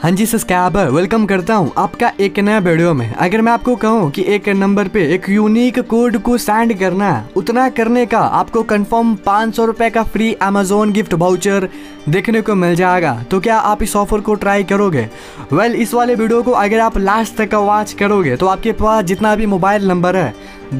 हाँ जी subscriber, welcome करता हूँ आपका एक नया वीडियो में। अगर मैं आपको कहूँ कि एक नंबर पे एक यूनिक कोड को सेंड करना है, उतना करने का आपको कंफर्म 500 रुपये का फ्री अमेजोन गिफ्ट वाउचर देखने को मिल जाएगा, तो क्या आप इस ऑफर को ट्राई करोगे? वेल, इस वाले वीडियो को अगर आप लास्ट तक वॉच करोगे तो आपके पास जितना भी मोबाइल नंबर है,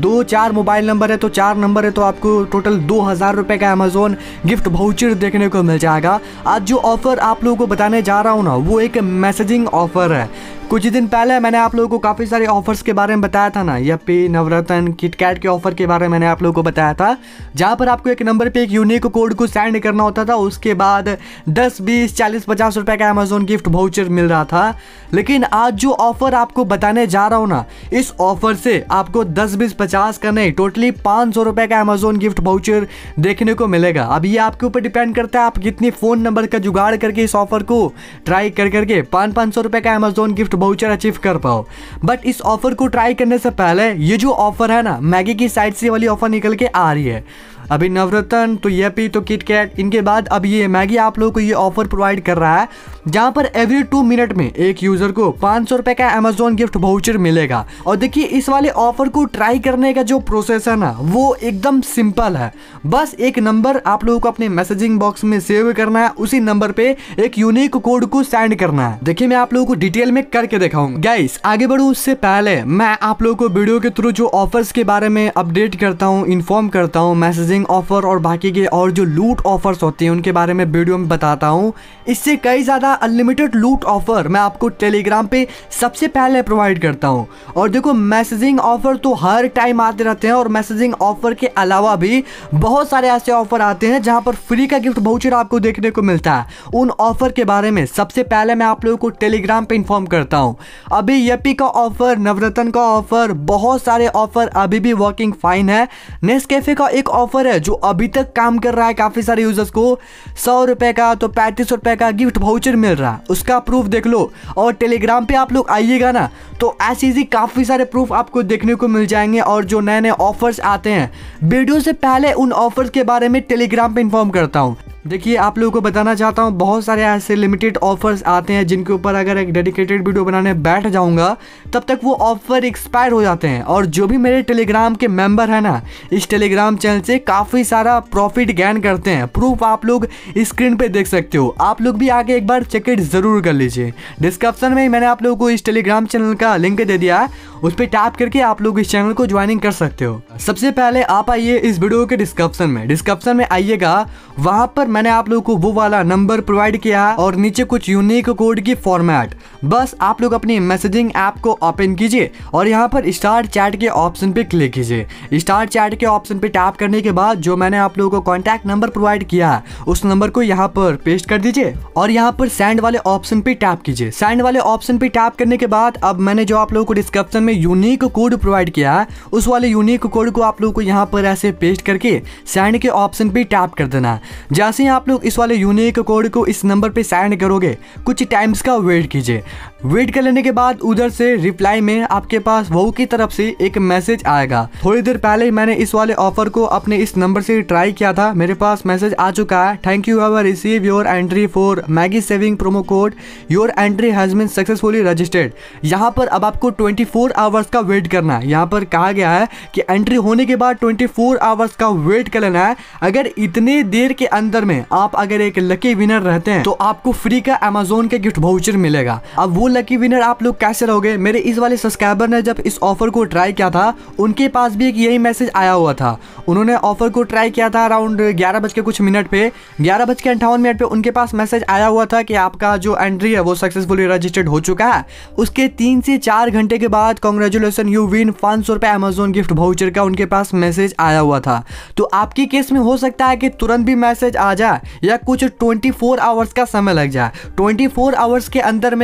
4 मोबाइल नंबर है तो 4 नंबर है, तो आपको टोटल 2000 रुपये का अमेजोन गिफ्ट वाउचर देखने को मिल जाएगा। आज जो ऑफर आप लोगों को बताने जा रहा हूँ ना, वो एक मैसेजिंग ऑफर है। कुछ दिन पहले मैंने आप लोगों को काफ़ी सारे ऑफर्स के बारे में बताया था ना, यप्पी, नवरत्न, किटकैट के ऑफर के बारे में मैंने आप लोगों को बताया था, जहाँ पर आपको एक नंबर पे एक यूनिक कोड को सेंड करना होता था, उसके बाद 10, 20, 40, 50 रुपये का अमेजोन गिफ्ट वाउचर मिल रहा था। लेकिन आज जो ऑफर आपको बताने जा रहा हूँ ना, इस ऑफर से आपको 10, 20, 50 का नहीं, टोटली 500 रुपये का अमेजोन गिफ्ट वाउचर देखने को मिलेगा। अब ये आपके ऊपर डिपेंड करता है आप कितनी फ़ोन नंबर का जुगाड़ करके इस ऑफर को ट्राई करके 500 रुपये का अमेजोन गिफ्ट वाउचर अचीव कर पाओ। बट इस ऑफर को ट्राई करने से पहले ये जो ऑफर है ना, मैगी की साइड से वाली ऑफर निकल के आ रही है। अभी नवरत्न तो यप्पी तो किटकैट, इनके बाद अब ये मैगी आप लोगों को ये ऑफर प्रोवाइड कर रहा है, जहां पर एवरी 2 मिनट में एक यूजर को 500 रुपये का अमेजोन गिफ्ट वाउचर मिलेगा। और देखिए, इस वाले ऑफर को ट्राई करने का जो प्रोसेस है ना, वो एकदम सिंपल है। बस एक नंबर आप लोगों को अपने मैसेजिंग बॉक्स में सेव करना है, उसी नंबर पे एक यूनिक कोड को सेंड करना है। देखिए, मैं आप लोगों को डिटेल में करके दिखाऊंगा। गाइस, आगे बढ़ूं उससे पहले मैं आप लोगों को वीडियो के थ्रू जो ऑफर्स के बारे में अपडेट करता हूँ, इन्फॉर्म करता हूँ, मैसेजिंग ऑफर और बाकी के और जो लूट ऑफर्स होते हैं उनके बारे में वीडियो में बताता हूँ। इससे कई ज़्यादा अनलिमिटेड लूट ऑफर मैं आपको टेलीग्राम पे सबसे पहले प्रोवाइड करता हूँ। और देखो, मैसेजिंग ऑफर तो हर टाइम आते रहते हैं, और मैसेजिंग ऑफर के अलावा भी बहुत सारे ऐसे ऑफर आते हैं जहाँ पर फ्री का गिफ्ट वाउचर आपको देखने को मिलता है। उन ऑफर के बारे में सबसे पहले मैं आप लोगों को टेलीग्राम पे इन्फॉर्म करता हूँ। अभी यप्पी का ऑफर, नवरत्न का ऑफर, बहुत सारे ऑफर अभी भी वर्किंग फाइन है। नेस्कैफे का एक ऑफर है जो अभी तक काम कर रहा है, काफी सारे यूजर्स को 100 रुपए का तो 35 रुपए का गिफ्ट वाउचर मिल रहा है, उसका प्रूफ देख लो। और टेलीग्राम पे आप लोग आइएगा ना, तो ऐसी काफी सारे प्रूफ आपको देखने को मिल जाएंगे। और जो नए नए ऑफर्स आते हैं, वीडियो से पहले उन ऑफर्स के बारे में टेलीग्राम पे इन्फॉर्म करता हूँ। देखिए, आप लोगों को बताना चाहता हूँ, बहुत सारे ऐसे लिमिटेड ऑफर्स आते हैं जिनके ऊपर अगर एक डेडिकेटेड वीडियो बनाने बैठ जाऊंगा तब तक वो ऑफर एक्सपायर हो जाते हैं। और जो भी मेरे टेलीग्राम के मेंबर है ना, इस टेलीग्राम चैनल से काफ़ी सारा प्रॉफिट गेन करते हैं। प्रूफ आप लोग स्क्रीन पे देख सकते हो, आप लोग भी आगे एक बार चेकआउट ज़रूर कर लीजिए। डिस्क्रिप्शन में मैंने आप लोगों को इस टेलीग्राम चैनल का लिंक दे दिया है, उस पर टैप करके आप लोग इस चैनल को ज्वाइनिंग कर सकते हो। सबसे पहले आप आइए इस वीडियो के डिस्क्रिप्शन में आइएगा, वहाँ पर मैंने आप लोगों को वो वाला नंबर प्रोवाइड किया है और नीचे कुछ यूनिक कोड की फॉर्मेट। बस आप लोग अपनी मैसेजिंग ऐप को ओपन कीजिए और यहाँ पर स्टार्ट चैट के ऑप्शन पे क्लिक कीजिए। स्टार्ट चैट के ऑप्शन पे टैप करने के बाद जो मैंने आप लोगों को कॉन्टैक्ट नंबर प्रोवाइड किया है, उस नंबर को यहाँ पर पेस्ट कर दीजिए और यहाँ पर सेंड वाले ऑप्शन पे टैप कीजिए। सेंड वाले ऑप्शन पे टैप करने के बाद अब मैंने जो आप लोगों को डिस्क्रिप्शन में यूनिक कोड प्रोवाइड किया है, उस वाले यूनिक कोड को आप लोगों को यहाँ पर ऐसे पेस्ट करके सेंड के ऑप्शन पे टैप कर देना है। जैसे ही आप लोग इस वाले यूनिक कोड को इस नंबर पे सेंड करोगे, कुछ टाइम्स का वेट कीजिए। वेट कर लेने के बाद उधर से रिप्लाई में आपके पास वो की तरफ से एक मैसेज आएगा। थोड़ी देर पहले मैंने इस वाले ऑफर को अपने इस नंबर से ट्राई किया था, मेरे पास मैसेज आ चुका है, thank you have receive your entry for Maggi saving promo code, your entry has been successfully registered. यहाँ पर अब आपको 24 आवर्स का वेट करना है। यहाँ पर कहा गया है कि एंट्री होने के बाद 24 आवर्स का वेट कर लेना है। अगर इतने देर के अंदर में आप अगर एक लकी विनर रहते हैं तो आपको फ्री का अमेजोन का गिफ्ट वाउचर मिलेगा। अब वो लकी विनर आप लोग कैसे रहोगे? मेरे इस वाले सब्सक्राइबर ने जब इस ऑफर को ट्राई किया था, उनके पास भी एक यही मैसेज आया हुआ था। उन्होंने ऑफर को ट्राई किया था अराउंड 11 बज के कुछ मिनट पे, 11 बज के 58 मिनट पे उनके पास मैसेज आया हुआ था कि आपका जो एंट्री है वो सक्सेसफुली रजिस्टर्ड हो चुका है। उसके 3 से 4 घंटे के बाद कांग्रेचुलेसन यू विन 500 रुपये अमेजोन गिफ्ट वाउचर का उनके पास मैसेज आया हुआ था। तो आपके केस में हो सकता है कि तुरंत भी मैसेज आ जाए या कुछ 24 आवर्स का समय लग जाए। 24 आवर्स के अंदर में कोई भी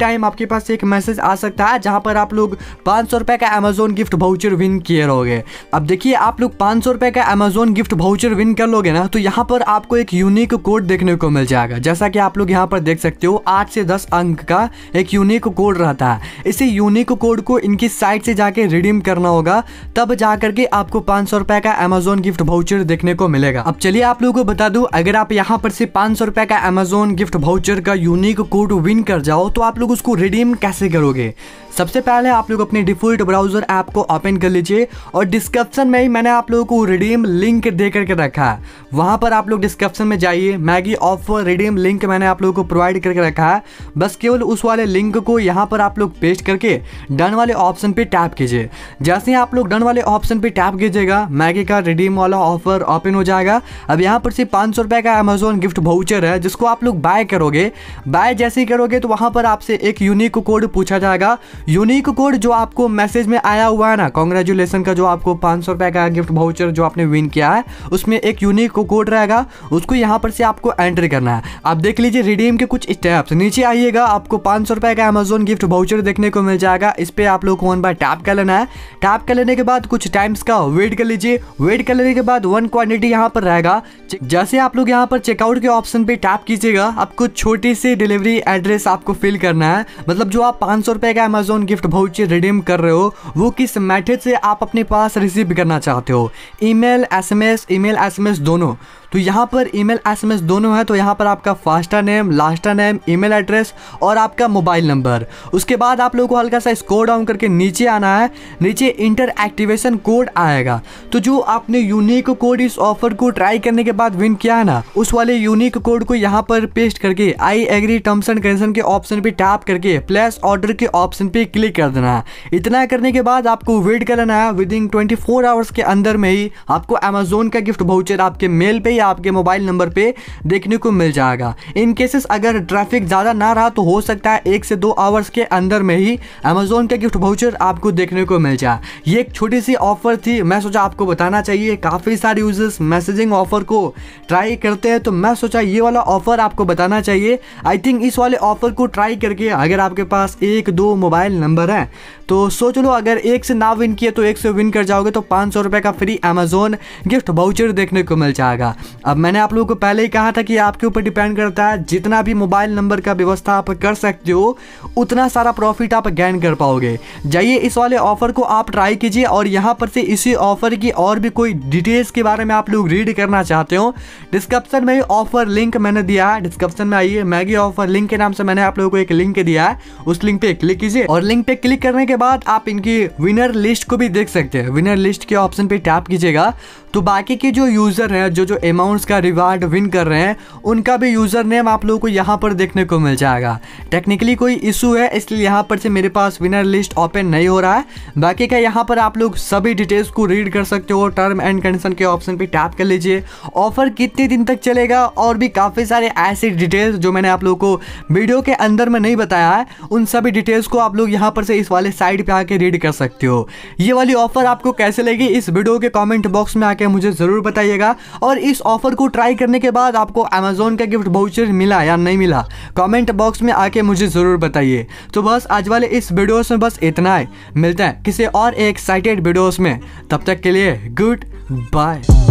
टाइम आपके पास एक मैसेज आ सकता है जहां पर आप लोग 500 रुपए का अमेजोन गिफ्ट वाउचर विन किए रहोगे। अब देखिए आप लोग 500 रुपए का अमेजोन गिफ्ट वाउचर विन कर लोगे ना, तो यहाँ पर आपको एक यूनिक कोड देखने को मिल जाएगा। जैसा कि आप लोग यहाँ पर देख सकते हो 8 से 10 अंक का एक यूनिक कोड रहता है। इसी यूनिक कोड को इनकी साइट से जाके रिडीम करना होगा, तब जाकर के आपको 500 रुपए का अमेजोन गिफ्ट वाउचर देखने को मिलेगा। अब चलिए आप लोगों को बता दूं, अगर आप यहाँ पर से 500 रुपए का अमेजोन गिफ्ट वाउचर का यूनिक कोड विन कर जाओ तो आप लोग उसको रिडीम कैसे करोगे। सबसे पहले आप लोग अपने डिफॉल्ट ब्राउजर ऐप को ओपन कर लीजिए और डिस्क्रिप्शन में ही मैंने आप लोगों को रिडीम लिंक दे करके रखा है। वहां पर आप लोग डिस्क्रिप्शन में जाइए, मैगी ऑफर रिडीम लिंक मैंने आप लोगों को प्रोवाइड करके रखा है। बस केवल उस वाले लिंक को यहाँ पर आप लोग पेस्ट करके डन वाले ऑप्शन पे टैप कीजिए। जैसे ही आप लोग डन वाले ऑप्शन पे टैप कीजिएगा, मैगी का रिडीम वाला ऑफर ओपन हो जाएगा। अब यहाँ पर से 500 रुपए का अमेजोन गिफ्ट वाउचर है जिसको आप लोग बाय करोगे। बाय जैसे ही करोगे तो वहां पर आपसे एक यूनिक कोड पूछा जाएगा। यूनिक कोड जो आपको मैसेज में आया हुआ है ना, कांग्रेचुलेसन का, जो आपको 500 रुपए का गिफ्ट वाउचर जो आपने विन किया है उसमें एक यूनिक कोड रहेगा, उसको यहाँ पर से आपको एंटर करना है। आप देख लीजिए रिडीम के कुछ स्टेप्स। नीचे आइएगा, आपको 500 रुपए का अमेजोन गिफ्ट वाउचर देखने को मिल जाएगा। इस पे आप लोग को 1 बार टैप कर लेना है। टैप कर लेने के बाद कुछ टाइम्स का वेट कर लीजिए। वेट कर लेने के बाद 1 क्वांटिटी यहाँ पर रहेगा। जैसे आप लोग यहाँ पर चेकआउट के ऑप्शन पे टैप कीजिएगा, आपको छोटी सी डिलीवरी एड्रेस आपको फिल करना है। मतलब जो आप 500 रुपए का अमेजोन गिफ्ट वाउचर रिडीम कर रहे हो वो किस मेथड से आप अपने पास रिसीव करना चाहते हो, ईमेल एसएमएस दोनों। तो यहाँ पर ईमेल एसएमएस दोनों है, तो यहाँ पर आपका first name, last name, email address और आपका मोबाइल नंबर। उसके बाद आप लोगों को हल्का सा स्क्रॉल डाउन करके नीचे आना है। नीचे इंटर एक्टिवेशन कोड आएगा। तो जो आपने यूनिक कोड इस ऑफर को ट्राई करने के बाद विन किया है ना, उस वाले यूनिक कोड को यहाँ पर पेस्ट करके I agree terms and condition के ऑप्शन पे टैप करके प्लेस ऑर्डर के ऑप्शन पे क्लिक कर देना है। इतना करने के बाद आपको वेट कर लेना है। विदिन 24 आवर्स के अंदर में ही आपको अमेजोन का गिफ्ट वाउचर आपके मेल पे आपके मोबाइल नंबर पे देखने को मिल जाएगा। इन केसेस अगर ट्रैफिक ज़्यादा ना रहा तो हो सकता है 1 से 2 आवर्स के अंदर में ही अमेजोन का गिफ्ट वाउचर आपको देखने को मिल जाए। ये एक छोटी सी ऑफर थी, मैं सोचा आपको बताना चाहिए। काफ़ी सारे यूजर्स मैसेजिंग ऑफर को ट्राई करते हैं, तो मैं सोचा ये वाला ऑफर आपको बताना चाहिए। आई थिंक इस वाले ऑफर को ट्राई करके अगर आपके पास 1-2 मोबाइल नंबर है तो सोच लो, अगर 1 से ना विन किए तो 1 से विन कर जाओगे तो 500 रुपए का फ्री अमेजोन गिफ्ट वाउचर देखने को मिल जाएगा। अब मैंने आप लोगों को पहले ही कहा था कि आपके ऊपर डिपेंड करता है, जितना भी मोबाइल नंबर का व्यवस्था आप कर सकते हो उतना सारा प्रॉफिट आप गेन कर पाओगे। जाइए इस वाले ऑफर को आप ट्राई कीजिए। और यहाँ पर से इसी ऑफर की और भी कोई डिटेल्स के बारे में आप लोग रीड करना चाहते हो, डिस्क्रिप्शन में ऑफर लिंक मैंने दिया है। डिस्क्रिप्शन में आइए, मैगी ऑफर लिंक के नाम से मैंने आप लोगों को एक लिंक दिया है, उस लिंक पे क्लिक कीजिए। और लिंक पे क्लिक करने के बाद आप इनकी विनर लिस्ट को भी देख सकते हैं। विनर लिस्ट के ऑप्शन पे टैप कीजिएगा तो बाकी के जो यूजर हैं जो अमाउंट्स का रिवार्ड विन कर रहे हैं उनका भी यूजर नेम आप लोगों को यहाँ पर देखने को मिल जाएगा। टेक्निकली कोई इशू है इसलिए यहाँ पर से मेरे पास विनर लिस्ट ओपन नहीं हो रहा है। बाकी का यहाँ पर आप लोग सभी डिटेल्स को रीड कर सकते हो। टर्म एंड कंडीशन के ऑप्शन पे टैप कर लीजिए। ऑफर कितने दिन तक चलेगा और भी काफ़ी सारे ऐसे डिटेल्स जो मैंने आप लोगों को वीडियो के अंदर में नहीं बताया है, उन सभी डिटेल्स को आप लोग यहाँ पर से इस वाले साइट पे आके रीड कर सकते हो। ये वाली ऑफर आपको कैसे लगी इस वीडियो के कमेंट बॉक्स में आके मुझे ज़रूर बताइएगा। और इस ऑफर को ट्राई करने के बाद आपको अमेजोन का गिफ्ट वाउचर मिला या नहीं मिला कमेंट बॉक्स में आके मुझे ज़रूर बताइए। तो बस आज वाले इस वीडियोस में बस इतना ही। मिलते हैं किसी और एक एक्साइटेड वीडियोस में, तब तक के लिए गुड बाय।